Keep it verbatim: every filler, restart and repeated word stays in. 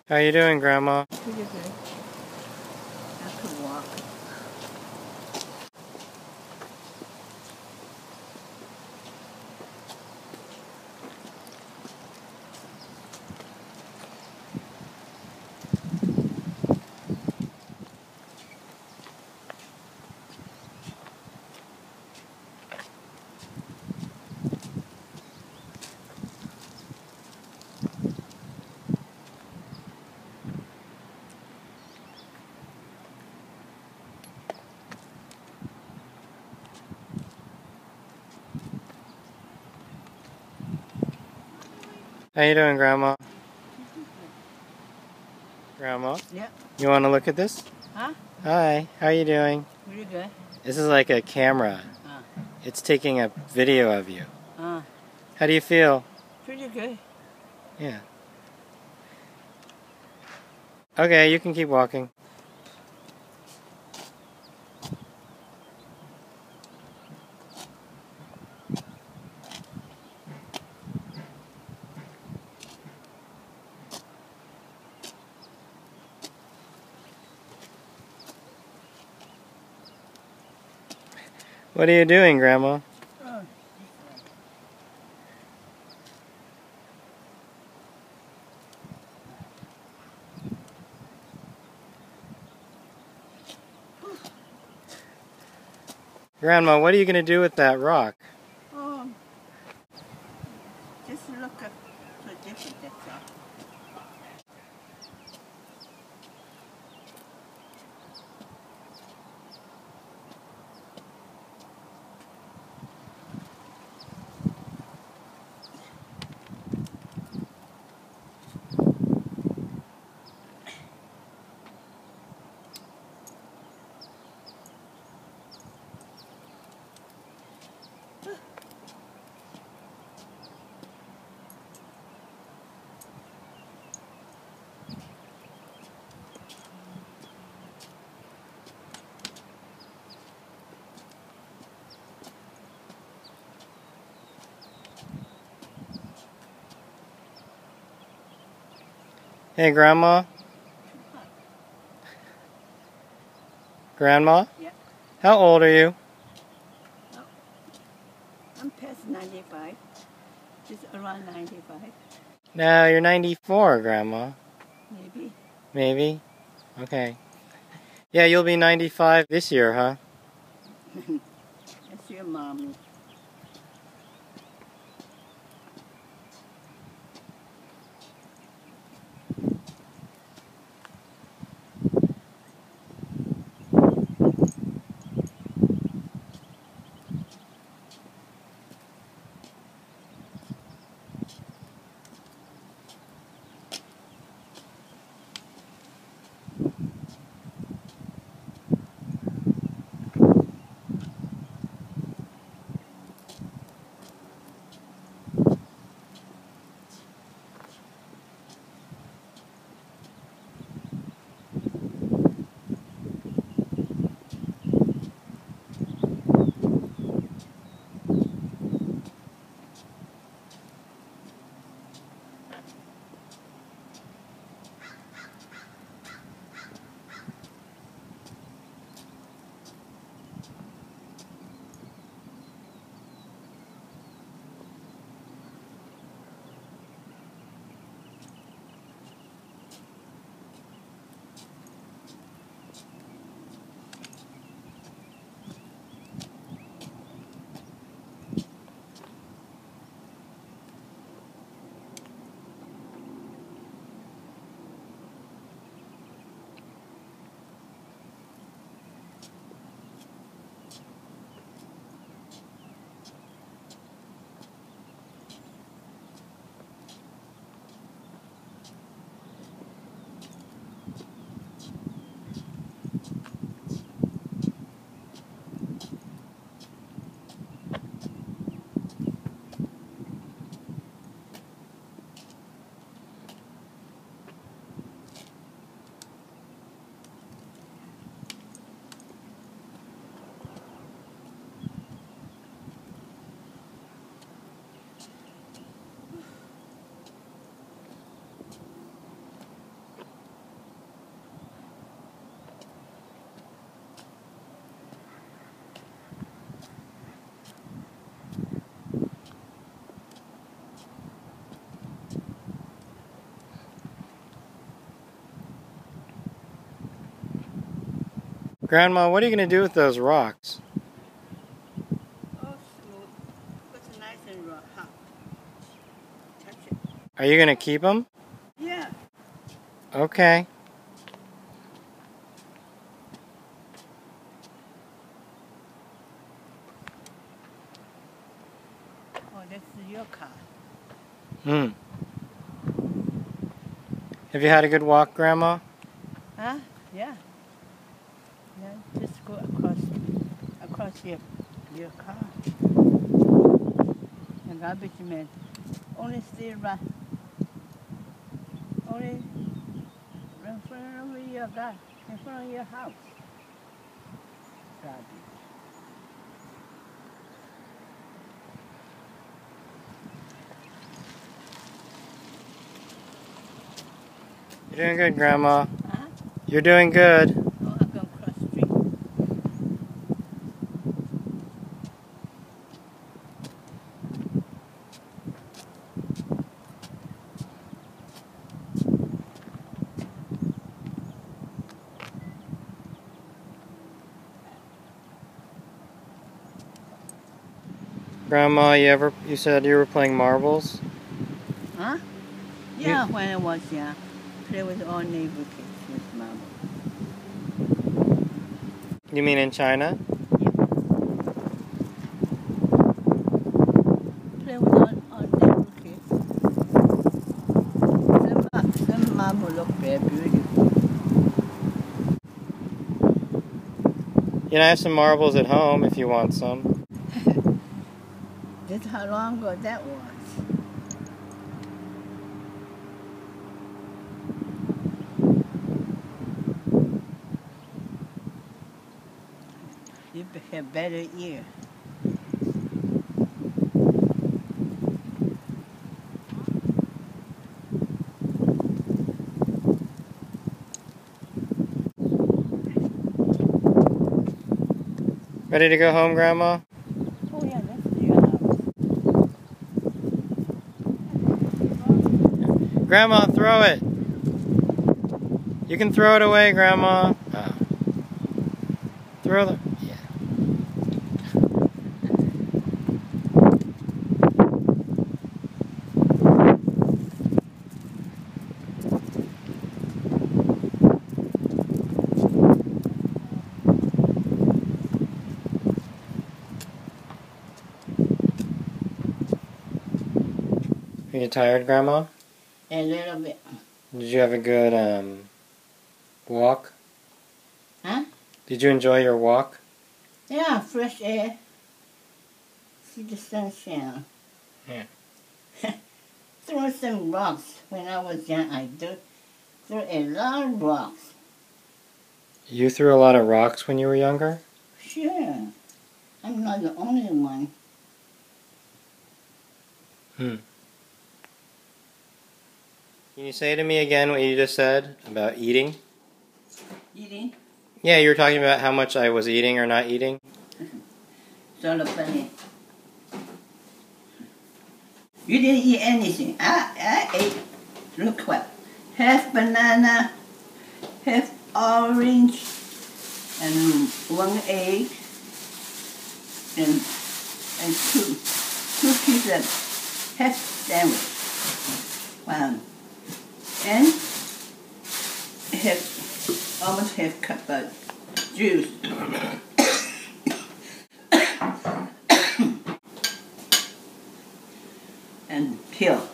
How you doing, Grandma? Pretty good. I could walk. How you doing, Grandma? Grandma? Yeah. You want to look at this? Huh? Hi, how you doing? Pretty good. This is like a camera. Uh, It's taking a video of you. uh, How do you feel? pretty good. Yeah. Okay, you can keep walking. What are you doing, Grandma? Oh. Grandma, what are you going to do with that rock? Oh. Just look at the different, that's all. Hey, Grandma? Grandma? Yeah. How old are you? Oh. I'm past ninety-five. Just around ninety-five. No, you're ninety-four, Grandma. Maybe. Maybe? Okay. Yeah, you'll be ninety-five this year, huh? That's your mommy. Grandma, what are you going to do with those rocks? Oh, smooth. It's nice and raw. Hot. Touch it. Are you going to keep them? Yeah. Okay. Oh, this is your car. Hmm. Have you had a good walk, Grandma? Huh? Yeah. Yeah. Just go across, across your, your car. The garbage man. Only stay right. Only in front of your guy, in front of your house. Garbage. You're doing good, Grandma. Huh? You're doing good. Oh, I'm going to cross the street. Grandma, you ever you said you were playing marbles? Huh? Yeah, when I was young. Play with all neighbor kids with mama. You mean in China? Play with all, all neighbor kids. Some, ma- some marble look very beautiful. You know, I have some marbles at home if you want some. That's how long ago that was. You have better ear. Ready to go home, Grandma? Oh yeah, that's your house. Grandma, throw it! You can throw it away, Grandma. Oh. Throw the... Yeah. Are you tired, Grandma? A little bit. Did you have a good um, walk? Huh? Did you enjoy your walk? Yeah, fresh air. See the sunshine. Yeah. Throw some rocks. When I was young, I do threw a lot of rocks. You threw a lot of rocks when you were younger? Sure. I'm not the only one. Hmm. Can you say to me again what you just said about eating? Eating? Yeah, you were talking about how much I was eating or not eating. Sort of funny. You didn't eat anything. I, I ate, look what, half banana, half orange, and one egg, and and two, two pieces of half sandwich. Wow. And half, almost half cup of juice. And peel.